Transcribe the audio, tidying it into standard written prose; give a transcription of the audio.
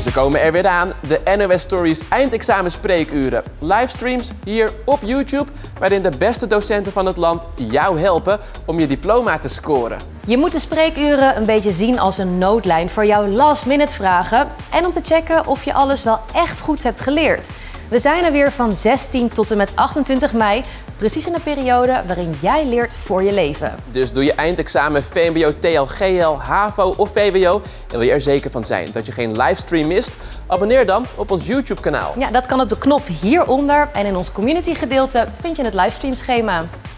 Ze komen er weer aan, de NOS Stories eindexamen spreekuren. Livestreams hier op YouTube, waarin de beste docenten van het land jou helpen om je diploma te scoren. Je moet de spreekuren een beetje zien als een noodlijn voor jouw last-minute vragen en om te checken of je alles wel echt goed hebt geleerd. We zijn er weer van 16 tot en met 28 mei, precies in de periode waarin jij leert voor je leven. Dus doe je eindexamen VMBO, TL, GL, HAVO of VWO en wil je er zeker van zijn dat je geen livestream mist? Abonneer dan op ons YouTube-kanaal. Ja, dat kan op de knop hieronder en in ons community gedeelte vind je het livestreamschema.